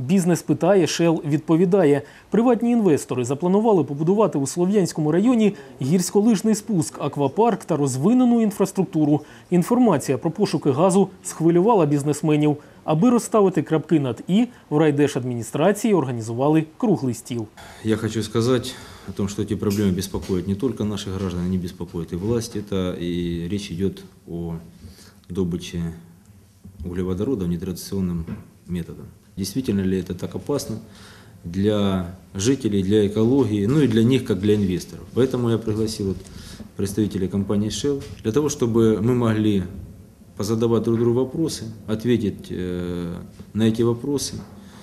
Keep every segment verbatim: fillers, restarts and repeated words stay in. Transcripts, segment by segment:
Бізнес питає, Shell відповідає. Приватні інвестори запланували побудувати у Слов'янському районі гірськолижний спуск, аквапарк та розвинену інфраструктуру. Інформація про пошуки газу схвилювала бізнесменів. Аби розставити крапки над «і», в райдержадміністрації організували круглий стіл. Я хочу сказать о том, что эти проблемы беспокоят не только наших граждан, они беспокоят и власть. Это и речь идет о добыче углеводородов нетрадиционным методом. Действительно ли это так опасно для жителей, для экологии, ну и для них, как для инвесторов. Поэтому я пригласил представителей компании Shell для того, чтобы мы могли позадавать друг другу вопросы, ответить э, на эти вопросы,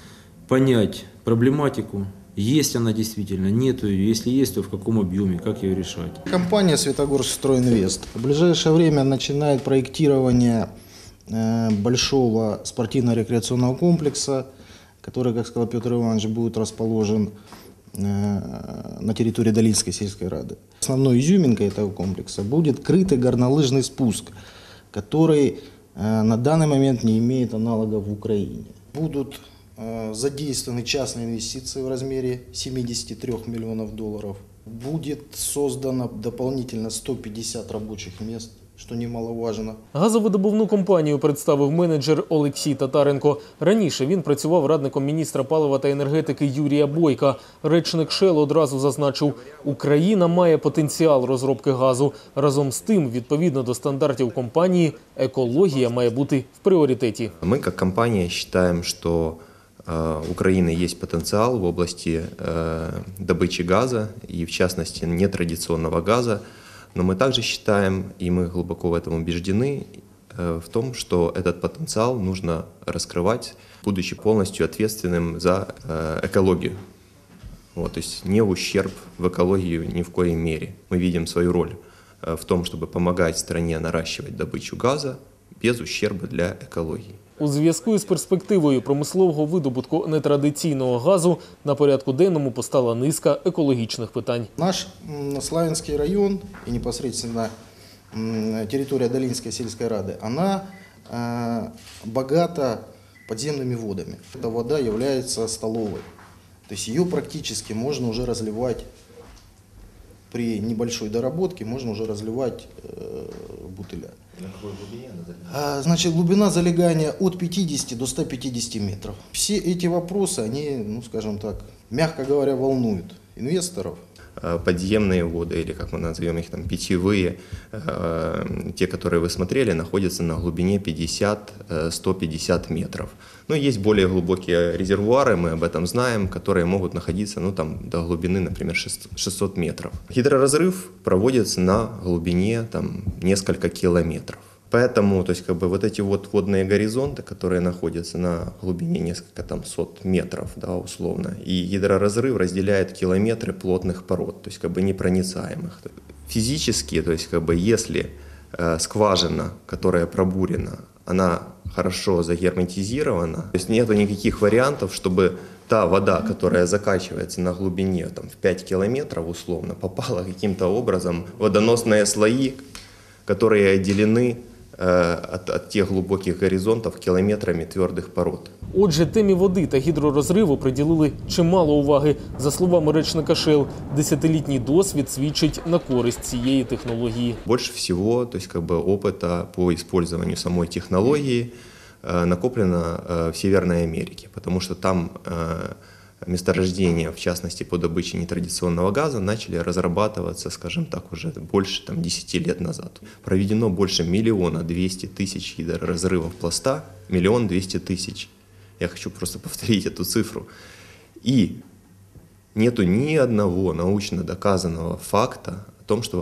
понять проблематику, есть она действительно, нет ее, если есть, то в каком объеме, как ее решать. Компания «Светогорск-Стройинвест» в ближайшее время начинает проектирование э, большого спортивно-рекреационного комплекса, который, как сказал Петр Иванович, будет расположен э, на территории Долинской сельской рады. Основной изюминкой этого комплекса будет крытый горнолыжный спуск, который э, на данный момент не имеет аналогов в Украине. Будут э, задействованы частные инвестиции в размере семидесяти трёх миллионов долларов. Будет создано дополнительно сто пятьдесят рабочих мест, що немаловажно. Газовидобувну компанію представив менеджер Олексій Татаренко. Раніше він працював радником міністра палива та енергетики Юрія Бойка. Речник Shell одразу зазначив, Україна має потенціал розробки газу. Разом з тим, відповідно до стандартів компанії, екологія має бути в пріоритеті. Ми, як компанія, вважаємо, що у Украины есть потенциал в области добычи газа и, в частности, нетрадиционного газа. Но мы также считаем, и мы глубоко в этом убеждены, в том, что этот потенциал нужно раскрывать, будучи полностью ответственным за экологию. Вот, то есть не в ущерб в экологию ни в коей мере. Мы видим свою роль в том, чтобы помогать стране наращивать добычу газа без ущерба для экологии. У зв'язку із перспективою промислового видобутку нетрадиційного газу на порядку денному постала низка екологічних питань. Наш Славянский район и непосредственно территория Долинской сельской рады, она э, богата подземными водами. Эта вода является столовой. То есть ее практически можно уже разливать при небольшой доработке, можно уже разливать э, в бутыля. На какой глубине она залегает? А, значит, глубина залегания от пятидесяти до ста пятидесяти метров. Все эти вопросы, они, ну, скажем так, мягко говоря, волнуют инвесторов. Подземные воды, или как мы назовем их там, питьевые, те, которые вы смотрели, находятся на глубине пятьдесят — сто пятьдесят метров. Но есть более глубокие резервуары, мы об этом знаем, которые могут находиться ну, там, до глубины, например, шестьсот метров. Гидроразрыв проводится на глубине там, несколько километров. Поэтому, то есть, как бы, вот эти вот водные горизонты, которые находятся на глубине несколько там, сот метров, да, условно, и гидроразрыв разделяет километры плотных пород, то есть, как бы, непроницаемых. Физически, то есть, как бы, если э, скважина, которая пробурена, она хорошо загерметизирована, то есть нет никаких вариантов, чтобы та вода, которая закачивается на глубине там, в пять километров, условно, попала каким-то образом в водоносные слои, которые отделены От, от тих глибоких горизонтів кілометрами твердих пород. Отже, темі води та гідророзриву приділили чимало уваги. За словами речника Shell, десятилітній досвід свідчить на користь цієї технології. Більше всього, то есть, как бы, опыта по использованию самой технологии накоплено в Северной Америке, потому что там месторождения, в частности по добыче нетрадиционного газа, начали разрабатываться, скажем так, уже больше там, десяти лет назад. Проведено больше миллиона двести тысяч гидроразрывов пласта, миллион двести тысяч. Я хочу просто повторить эту цифру. И нету ни одного научно доказанного факта о том, что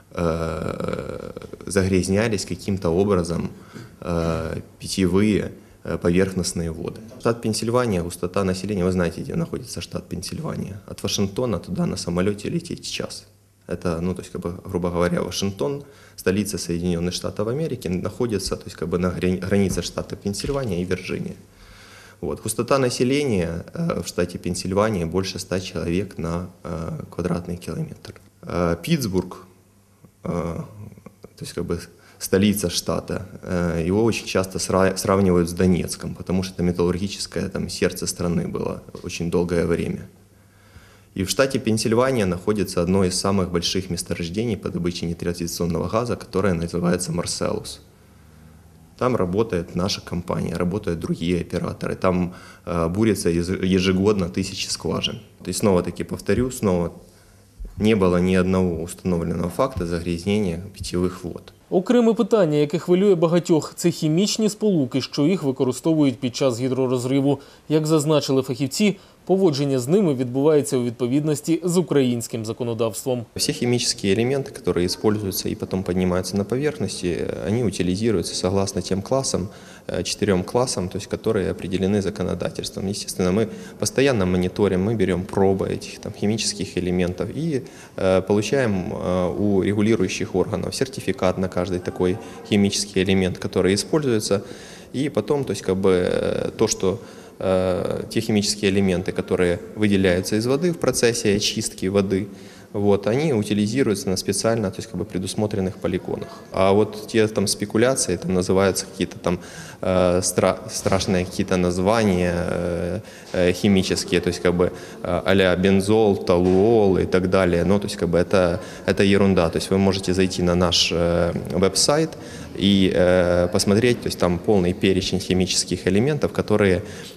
э, загрязнялись каким-то образом э, питьевые поверхностные воды. Штат Пенсильвания, густота населения, вы знаете, где находится штат Пенсильвания. От Вашингтона туда на самолете лететь час. Это, ну, то есть, как бы, грубо говоря, Вашингтон, столица Соединенных Штатов Америки, находится, то есть, как бы, на границе штата Пенсильвания и Вирджиния. Вот. Густота населения в штате Пенсильвания больше ста человек на квадратный километр. Питтсбург, то есть, как бы, столица штата. Э, Его очень часто сра- сравнивают с Донецком, потому что это металлургическое там, сердце страны было очень долгое время. И в штате Пенсильвания находится одно из самых больших месторождений по добыче нетрадиционного газа, которое называется Марселус. Там работает наша компания, работают другие операторы. Там э, бурятся ежегодно тысячи скважин. То есть снова-таки повторю, снова не было ни одного установленного факта загрязнения питьевих вод. Окреме питання, яке хвилює багатьох – це хімічні сполуки, що їх використовують під час гідророзриву. Як зазначили фахівці, поводження з ними відбувається у відповідності з українським законодавством. Все химические элементы, которые используются и потом поднимаются на поверхности, они утилизируются согласно тем классам, четырем классам, то есть, которые определены законодательством. Естественно, мы постоянно мониторим, мы берем пробы этих там, химических элементов и э, получаем э, у регулирующих органов сертификат на каждый такой химический элемент, который используется. И потом, то есть, как бы, то, что э, те химические элементы, которые выделяются из воды в процессе очистки воды, вот, они утилизируются на специально, то есть, как бы, предусмотренных полигонах. А вот те там спекуляции, там называются какие-то там э, стра страшные какие-то названия э, э, химические, то есть, как бы, э, а-ля бензол, толуол и так далее. Ну, то есть, как бы, это, это ерунда. То есть, вы можете зайти на наш э, веб-сайт и э, посмотреть, то есть, там полный перечень химических элементов, которые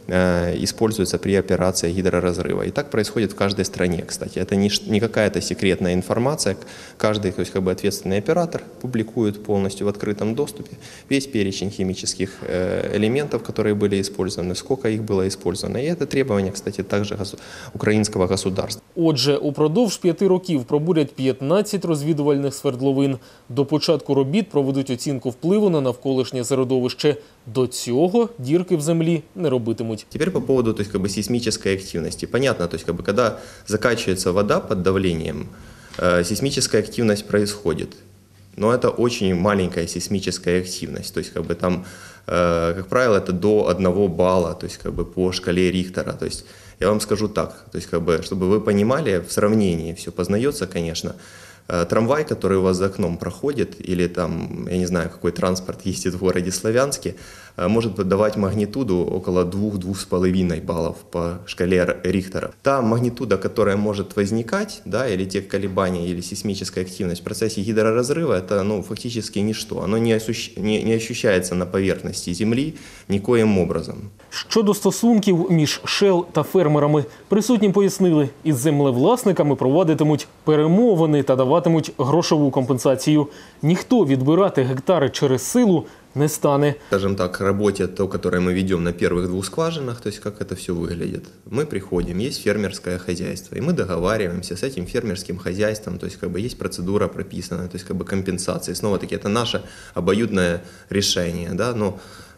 э, используются при операции гидроразрыва. И так происходит в каждой стране, кстати. Это не, не какая-то секретная информация. Каждый, то есть, как бы, ответственный оператор публикует полностью в открытом доступе весь перечень химических э, элементов, которые были использованы, сколько их было использовано. И это требование, кстати, также госу- украинского государства. Отже, упродовж п'яти років пробурять п'ятнадцять розвідувальних свердловин. До початку робіт проведуть оцінку впливу на навколишнє середовище. До цього дірки в землі не робитимуть. Теперь по поводу, то есть, как бы, сейсмической активности. Понятно, то есть, как бы, когда закачивается вода под давлением, э, сейсмическая активность происходит. Но это очень маленькая сейсмическая активность. То есть, как бы, там, э, как правило, это до одного балла, то есть, как бы, по шкале Рихтера. То есть, я вам скажу так, то есть, как бы, чтобы вы понимали, в сравнении все познается, конечно. Трамвай, который у вас за окном проходит, или там, я не знаю, какой транспорт ездит в городе Славянске, может давать магнитуду около двух-двух с половиной баллов по шкале Рихтера. Та магнитуда, которая может возникать, да, или те колебания, или сейсмическая активность в процессе гидроразрыва, это, ну, фактически ничто. Оно не, ощущ... не, не ощущается на поверхности Земли никоим образом. Щодо стосунків між Шел та фермерами, присутні пояснили, із землевласниками проводитимуть перемовини та даватимуть грошову компенсацію. Ніхто відбирати гектари через силу не стане. Скажем так, работе, то, которое мы ведем на первых двух скважинах, то есть как это все выглядит. Мы приходим, есть фермерское хозяйство, и мы договариваемся с этим фермерским хозяйством, то есть как бы есть процедура прописана, то есть как бы компенсации. Снова-таки это наше обоюдное решение, да, но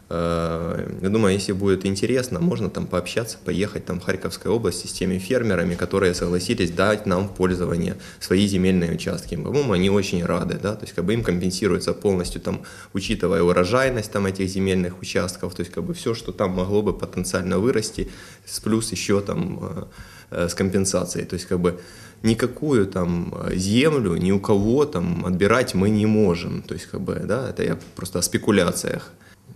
я думаю, если будет интересно, можно там пообщаться, поехать там в Харьковской области с теми фермерами, которые согласились дать нам в пользование свои земельные участки. По-моему, они очень рады, да, то есть как бы им компенсируется полностью, там, учитывая урожайность там этих земельных участков, то есть как бы все, что там могло бы потенциально вырасти, плюс еще там с компенсацией, то есть как бы никакую там землю ни у кого там отбирать мы не можем, то есть как бы, да, это я просто о спекуляциях.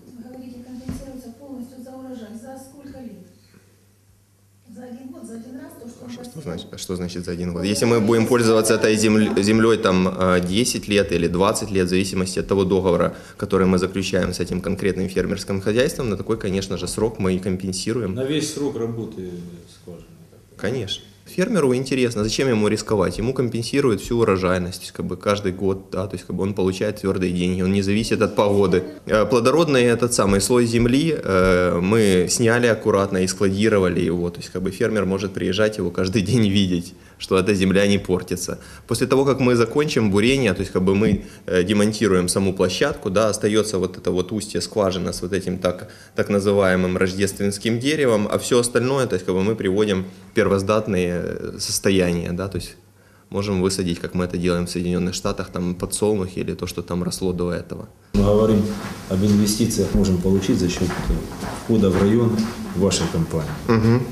Что значит, что значит за один год? Если мы будем пользоваться этой землей, землей там десять лет или двадцать лет, в зависимости от того договора, который мы заключаем с этим конкретным фермерским хозяйством, на такой, конечно же, срок мы и компенсируем. На весь срок работы скважины? Конечно. Фермеру интересно, зачем ему рисковать? Ему компенсируют всю урожайность, то есть, как бы, каждый год, да, то есть как бы, он получает твердые деньги, он не зависит от погоды. Плодородный этот самый слой земли э, мы сняли аккуратно и складировали его, то есть как бы, фермер может приезжать его каждый день видеть, что эта земля не портится. После того, как мы закончим бурение, то есть как бы, мы э, демонтируем саму площадку, да, остается вот это вот устье скважина с вот этим так, так называемым рождественским деревом, а все остальное, то есть как бы, мы приводим в первоздатные состояние, да, то есть можем высадить, как мы это делаем в Соединенных Штатах, там подсолнухи или то, что там росло до этого. Мы говорим об инвестициях, можем получить за счет входа в район вашей компании. Угу.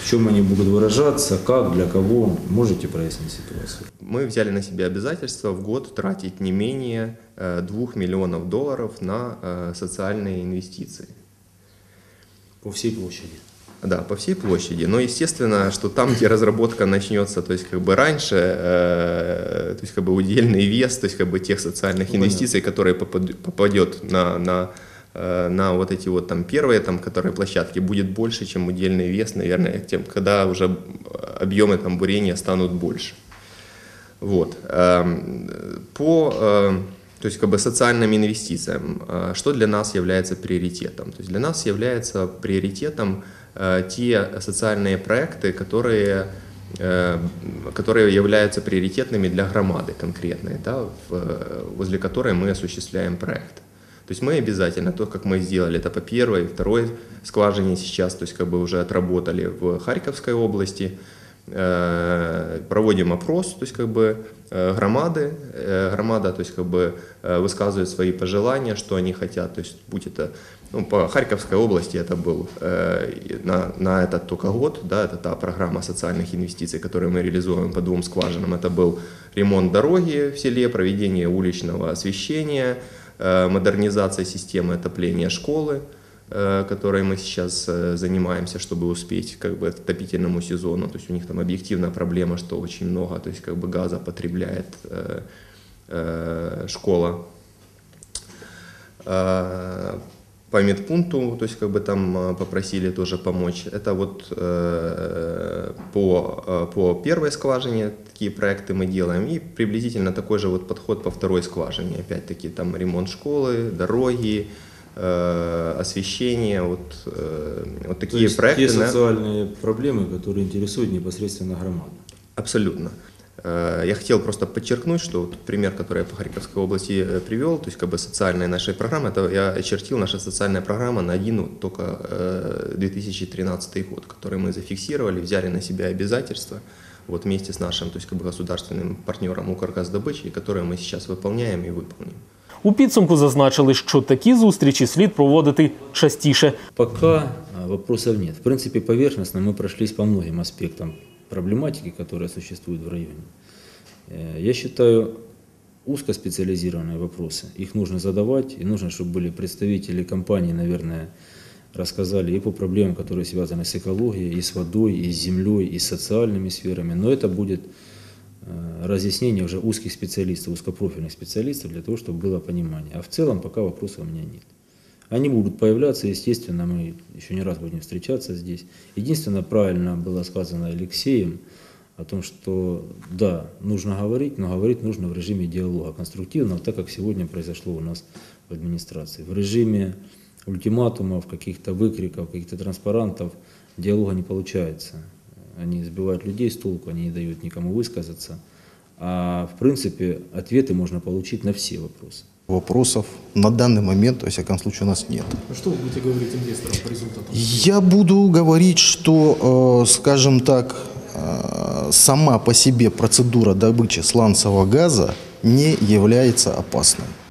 В чем они будут выражаться, как, для кого? Можете прояснить ситуацию? Мы взяли на себя обязательство в год тратить не менее двух миллионов долларов на социальные инвестиции. По всей площади? Да, по всей площади. Но естественно, что там, где разработка начнется, то есть как бы раньше, э, то есть как бы удельный вес, то есть как бы тех социальных ну, инвестиций, которые попад, попадет на, на, э, на вот эти вот там первые там, которые площадки, будет больше, чем удельный вес, наверное, тем, когда уже объемы там бурения станут больше. Вот. По то есть как бы социальным инвестициям, что для нас является приоритетом? То есть для нас является приоритетом те социальные проекты, которые, которые являются приоритетными для громады конкретной, да, возле которой мы осуществляем проект. То есть мы обязательно, то, как мы сделали это по первой, второй скважине сейчас, то есть как бы уже отработали в Харьковской области, проводим опрос, то есть как бы громады, громада, то есть как бы высказывает свои пожелания, что они хотят, то есть будь это, ну, по Харьковской области это был на, на этот только год, да, это та программа социальных инвестиций, которую мы реализуем по двум скважинам, это был ремонт дороги в селе, проведение уличного освещения, модернизация системы отопления школы, которой мы сейчас занимаемся, чтобы успеть как бы к отопительному сезону. То есть у них там объективная проблема, что очень много, то есть как бы газа потребляет э, э, школа. Э, по медпункту, то есть как бы там попросили тоже помочь. Это вот э, по, по первой скважине такие проекты мы делаем. И приблизительно такой же вот подход по второй скважине. Опять-таки там ремонт школы, дороги, освещение, вот, вот такие То есть проекты. Те социальные да? проблемы, которые интересуют непосредственно громаду. Абсолютно. Я хотел просто подчеркнуть, что вот пример, который я по Харьковской области привел, то есть как бы социальная наша программа, это я очертил наша социальная программа на один вот, только две тысячи тринадцатый год, который мы зафиксировали, взяли на себя обязательства вот, вместе с нашим то есть, как бы, государственным партнером «Укргаздобычей», которые мы сейчас выполняем и выполним. У підсумку зазначили, що такі зустрічі слід проводити частіше. Пока вопросов нет. В принципе, поверхностно мы прошлись по многим аспектам проблематики, которая существует в районе. Я считаю, узкоспециализированные вопросы, их нужно задавать, и нужно, чтобы были представители компаний, наверное, рассказали и по проблемам, которые связаны с экологией, и с водой, и с землей, и с социальными сферами. Но это будет разъяснение уже узких специалистов, узкопрофильных специалистов, для того, чтобы было понимание. А в целом пока вопросов у меня нет. Они будут появляться, естественно, мы еще не раз будем встречаться здесь. Единственное, правильно было сказано Алексеем о том, что да, нужно говорить, но говорить нужно в режиме диалога, конструктивного, так как сегодня произошло у нас в администрации. В режиме ультиматумов, каких-то выкриков, каких-то транспарантов диалога не получается. Они сбивают людей с толку, они не дают никому высказаться. А в принципе ответы можно получить на все вопросы. Вопросов на данный момент, во всяком случае, у нас нет. Что вы будете говорить инвесторам по результатам? Я буду говорить, что, скажем так, сама по себе процедура добычи сланцевого газа не является опасной.